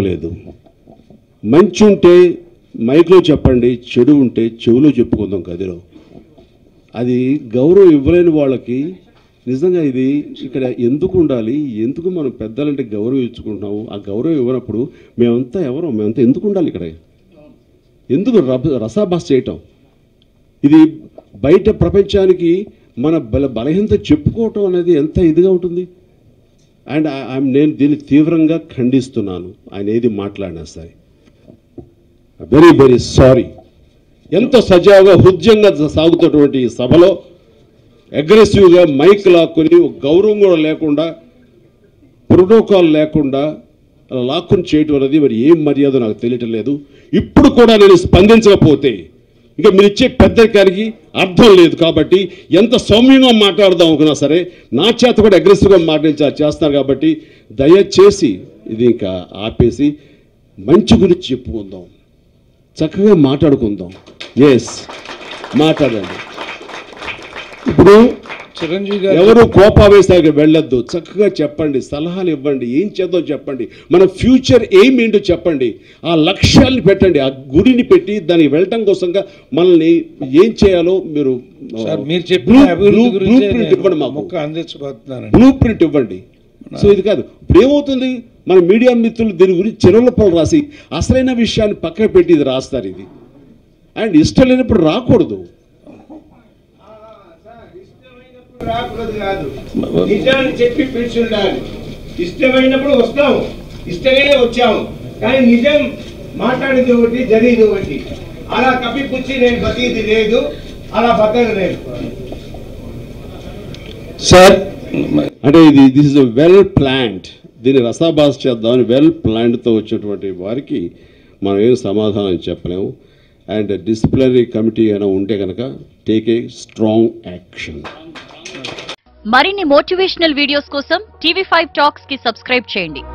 చెప్పలేదు. మంచి ఉంటే మైక్లో చెప్పండి, చెడు ఉంటే చెవులో చెప్పుకుందాం గదిలో. అది గౌరవం ఇవ్వలేని వాళ్ళకి నిజంగా ఇది ఇక్కడ ఎందుకు ఉండాలి? ఎందుకు మనం పెద్దలంటే గౌరవం ఇచ్చుకుంటున్నాము? ఆ గౌరవం ఇవ్వనప్పుడు మేమంతా ఎవరో, మేమంతా ఎందుకు ఉండాలి ఇక్కడ? ఎందుకు రసాభాస చేయటం? ఇది బయట ప్రపంచానికి మన బలహీనత చెప్పుకోవటం అనేది ఎంత ఇదిగా ఉంటుంది. అండ్ నేను దీన్ని తీవ్రంగా ఖండిస్తున్నాను. ఆయన ఏది మాట్లాడినా సరే వెరీ వెరీ సారీ. ఎంతో సజావుగా హృదయంగా సాగుతున్నటువంటి ఈ సభలో అగ్రెసివ్గా మైక్ లాక్కుని గౌరవం కూడా లేకుండా, ప్రోటోకాల్ లేకుండా లాక్కుని చేయటం అనేది మరి ఏం మర్యాద నాకు తెలియటం లేదు. ఇప్పుడు కూడా నేను స్పందించకపోతే ఇంకా మీరు ఇచ్చే పెద్దరికానికి అర్థం లేదు. కాబట్టి ఎంత సౌమ్యంగా మాట్లాడదాం అనుకున్నా సరే నా చేత కూడా అగ్రెసివ్గా చేస్తున్నారు. కాబట్టి దయచేసి ఇది ఇంకా ఆపేసి మంచి గురించి చెప్పుకుందాం, చక్కగా మాట్లాడుకుందాం. ఎస్, మాట్లాడండి. ఇప్పుడు చిరంజీవి గారు ఎవరు కోపావేశానికి వెళ్ళొద్దు. చక్కగా చెప్పండి, సలహాలు ఇవ్వండి, ఏం చేద్దాం చెప్పండి, మన ఫ్యూచర్ ఎయిమ్ ఏంటో చెప్పండి, ఆ లక్ష్యాలను పెట్టండి, ఆ గుడిని పెట్టి దానికి వెళ్ళటం కోసంగా మనల్ని ఏం చేయాలో మీరు ఇవ్వండి, మాకు బ్లూ ప్రింట్ ఇవ్వండి. సో ఇది కాదు. ఇప్పుడు ఏమవుతుంది, మన మీడియా మిత్రులు దీని గురించి చిరలపలు రాసి అసలైన విషయాన్ని పక్కన పెట్టి ఇది రాస్తారు. ఇది అండ్ ఇష్టం లేనప్పుడు రాకూడదు. రాకూడదు కాదు, నిజాన్ని చెప్పి పిలిచి ఉండాలి. ఇష్టమైనప్పుడు వస్తాము, ఇష్టంగానే వచ్చాము, కానీ నిజం మాట్లాడేది ఒకటి, జరిగేది ఒకటి. అలా కప్పిపుచ్చి నేను బతిది లేదు, అలా బతకలేదు సార్. అంటే దిస్ ఇస్ వెల్ ప్లాన్డ్. దీన్ని రసాభాస చేద్దామని వెల్ ప్లాన్డ్తో వచ్చినటువంటి వారికి మనం ఏం సమాధానం చెప్పలేము. అండ్ డిసిప్లినరీ కమిటీ అయినా ఉంటే కనుక టేక్ ఏ స్ట్రాంగ్ యాక్షన్. మరిన్ని మోటివేషనల్ వీడియోస్ కోసం TV5 టాక్స్ కి సబ్స్క్రైబ్ చేయండి.